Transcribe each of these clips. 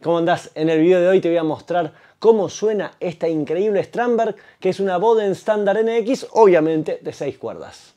¿Cómo andás? En el video de hoy te voy a mostrar cómo suena esta increíble Strandberg, que es una Boden Standard NX, obviamente de 6 cuerdas.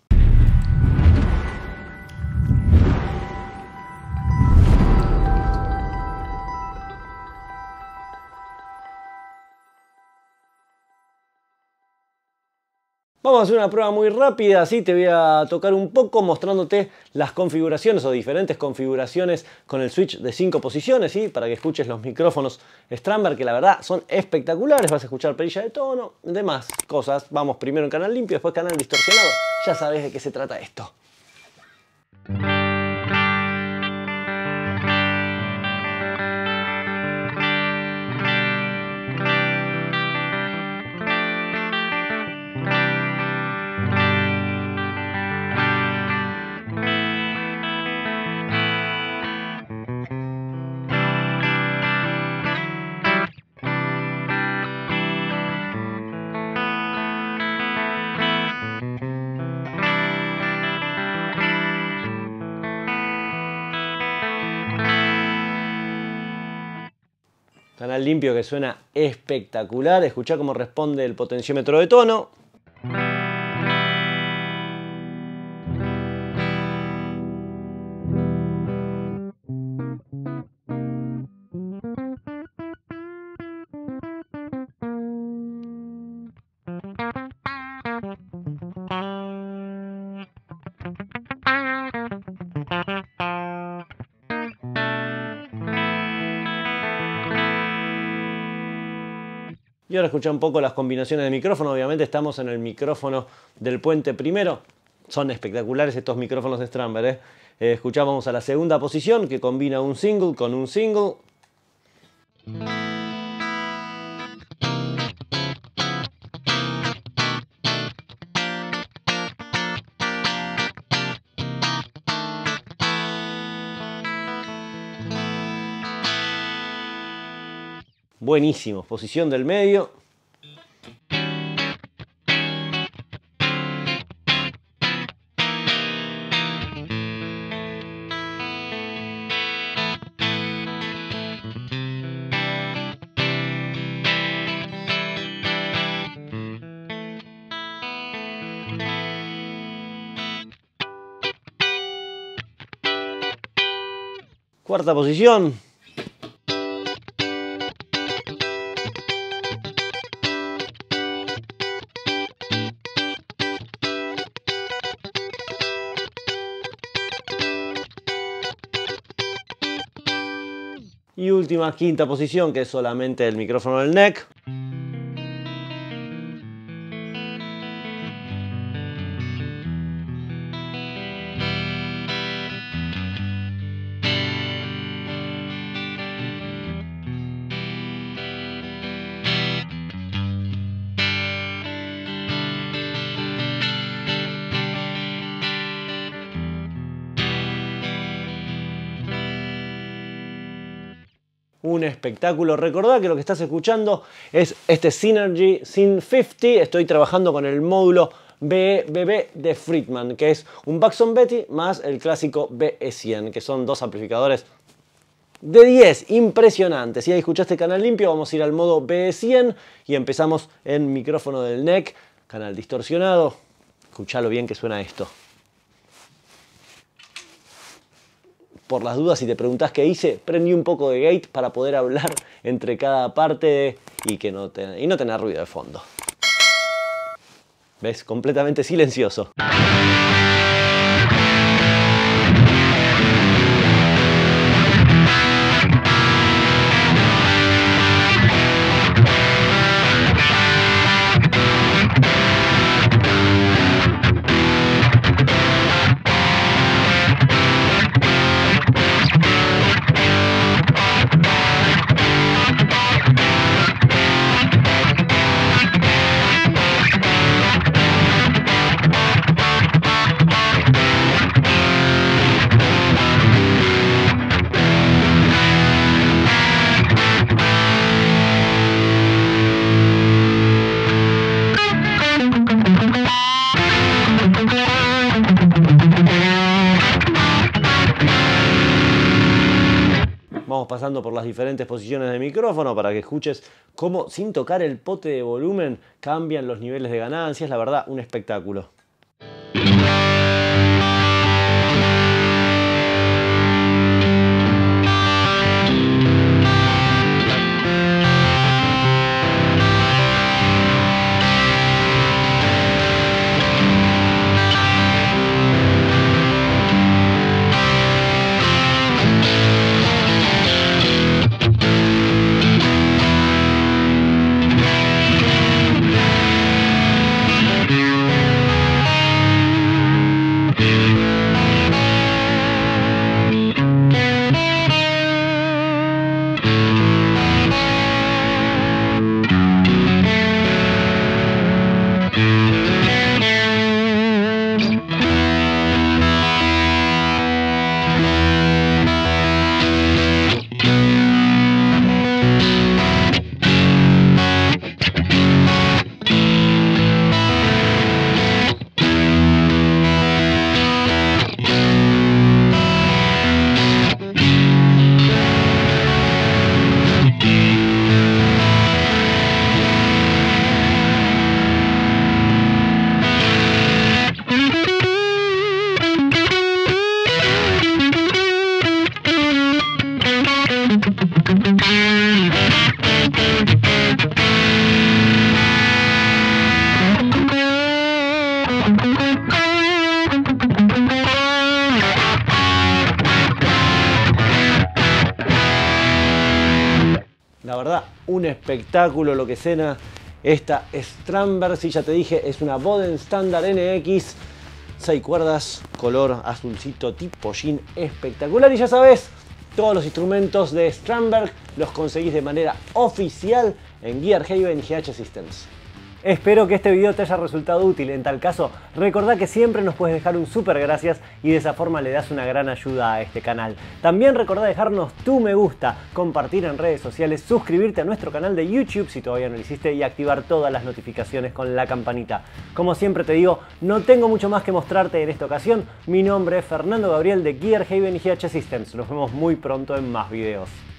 Vamos a hacer una prueba muy rápida, así te voy a tocar un poco mostrándote las configuraciones o diferentes configuraciones con el switch de 5 posiciones, ¿sí? Para que escuches los micrófonos Strandberg, que la verdad son espectaculares. Vas a escuchar perilla de tono, demás cosas. Vamos primero en canal limpio, después canal distorsionado. Ya sabes de qué se trata esto. Canal limpio que suena espectacular. Escuchá cómo responde el potenciómetro de tono. Y ahora escucha un poco las combinaciones de micrófono. Obviamente estamos en el micrófono del puente primero. Son espectaculares estos micrófonos de Strandberg, ¿eh? Escuchamos a la segunda posición, que combina un single con un single. Buenísimo, posición del medio. Cuarta posición. Y última, quinta posición, que es solamente el micrófono del neck. Un espectáculo. Recordá que lo que estás escuchando es este Synergy Syn 50. Estoy trabajando con el módulo BE-BB de Friedman, que es un Baxon Betty más el clásico BE100, que son dos amplificadores de 10, impresionantes. Si ahí escuchaste canal limpio, vamos a ir al modo BE100 y empezamos en micrófono del neck, canal distorsionado. Escuchalo bien que suena esto. Por las dudas, si te preguntás qué hice, prendí un poco de gate para poder hablar entre cada parte y no tener ruido de fondo. ¿Ves? Completamente silencioso. pasando por las diferentes posiciones de micrófono para que escuches cómo sin tocar el pote de volumen cambian los niveles de ganancias. La verdad, un espectáculo. La verdad, un espectáculo lo que suena esta Strandberg. Si ya te dije, es una Boden Standard NX, 6 cuerdas, color azulcito tipo jean, espectacular. Y ya sabes, todos los instrumentos de Strandberg los conseguís de manera oficial en Gear Haven GH Systems. Espero que este video te haya resultado útil. En tal caso, recordá que siempre nos puedes dejar un súper gracias y de esa forma le das una gran ayuda a este canal. También recordá dejarnos tu me gusta, compartir en redes sociales, suscribirte a nuestro canal de YouTube si todavía no lo hiciste y activar todas las notificaciones con la campanita. Como siempre te digo, no tengo mucho más que mostrarte en esta ocasión. Mi nombre es Fernando Gabriel de Gear Haven y GH Systems. Nos vemos muy pronto en más videos.